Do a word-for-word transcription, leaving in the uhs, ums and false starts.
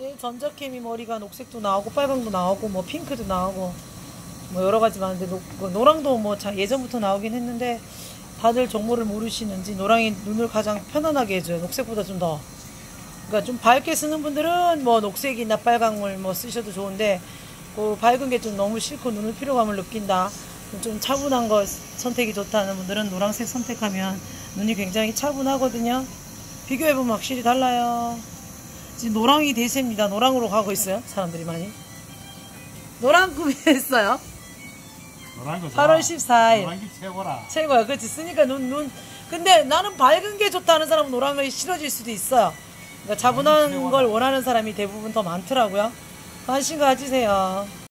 네, 전자케미 머리가 녹색도 나오고 빨강도 나오고 뭐 핑크도 나오고 뭐 여러 가지 많은데 노, 뭐 노랑도 뭐 자, 예전부터 나오긴 했는데 다들 정보를 모르시는지 노랑이 눈을 가장 편안하게 해줘요. 녹색보다 좀 더. 그러니까 좀 밝게 쓰는 분들은 뭐 녹색이나 빨강물 뭐 쓰셔도 좋은데 그 밝은 게 좀 너무 싫고 눈을 피로감을 느낀다. 좀 차분한 거 선택이 좋다는 분들은 노란색 선택하면 눈이 굉장히 차분하거든요. 비교해보면 확실히 달라요. 지금 노랑이 대세입니다. 노랑으로 가고 있어요. 사람들이 많이. 노랑 구매했어요. 노란 거 좋아. 팔월 십사일. 노란 게 최고라. 최고야. 그렇지. 쓰니까 눈, 눈. 근데 나는 밝은 게 좋다는 사람은 노랑이 싫어질 수도 있어요. 그러니까 차분한 걸 원하는 사람이 대부분 더 많더라고요. 관심 가지세요.